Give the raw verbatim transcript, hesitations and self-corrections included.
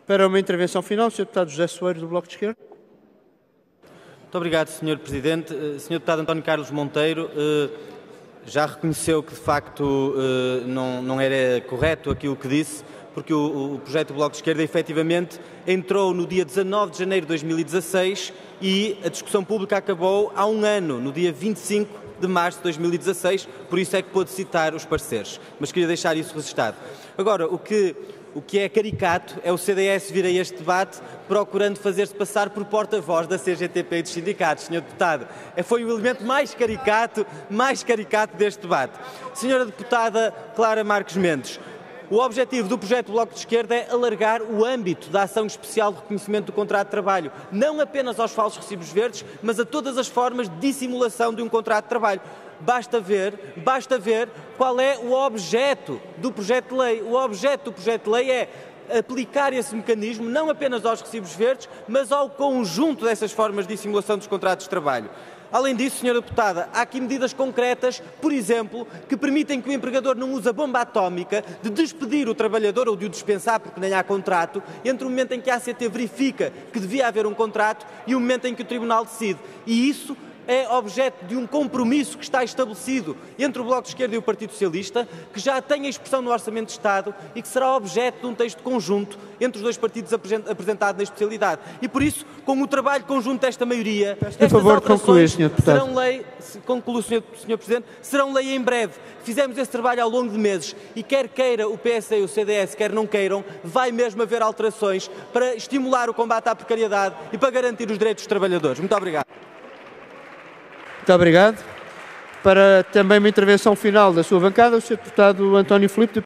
Para uma intervenção final, o senhor Deputado José Soeiro, do Bloco de Esquerda. Muito obrigado, senhor Presidente. senhor Deputado António Carlos Monteiro, já reconheceu que, de facto, não, não era correto aquilo que disse, porque o, o projeto do Bloco de Esquerda, efetivamente, entrou no dia dezanove de janeiro de dois mil e dezasseis e a discussão pública acabou há um ano, no dia vinte e cinco de março de dois mil e dezasseis, por isso é que pôde citar os pareceres. Mas queria deixar isso registado. Agora, o que... O que é caricato é o C D S vir a este debate procurando fazer-se passar por porta-voz da C G T P e dos sindicatos, senhor Deputado. Foi o elemento mais caricato, mais caricato deste debate. Senhora Deputada Clara Marques Mendes, o objetivo do projeto do Bloco de Esquerda é alargar o âmbito da ação especial de reconhecimento do contrato de trabalho, não apenas aos falsos recibos verdes, mas a todas as formas de dissimulação de um contrato de trabalho. Basta ver, basta ver qual é o objeto do projeto de lei. O objeto do projeto de lei é aplicar esse mecanismo não apenas aos recibos verdes, mas ao conjunto dessas formas de dissimulação dos contratos de trabalho. Além disso, senhora Deputada, há aqui medidas concretas, por exemplo, que permitem que o empregador não use a bomba atómica de despedir o trabalhador ou de o dispensar porque nem há contrato, entre o momento em que a A C T verifica que devia haver um contrato e o momento em que o Tribunal decide. E isso é objeto de um compromisso que está estabelecido entre o Bloco de Esquerda e o Partido Socialista, que já tem a expressão no Orçamento de Estado e que será objeto de um texto conjunto entre os dois partidos apresentado na especialidade. E por isso, com o trabalho conjunto desta maioria, estas favor, concluir, senhor Deputado. serão lei, concluo, senhor, senhor Presidente, serão lei em breve. Fizemos esse trabalho ao longo de meses e quer queira o P S e o C D S, quer não queiram, vai mesmo haver alterações para estimular o combate à precariedade e para garantir os direitos dos trabalhadores. Muito obrigado. Muito obrigado. Para também uma intervenção final da sua bancada, o senhor Deputado António Filipe.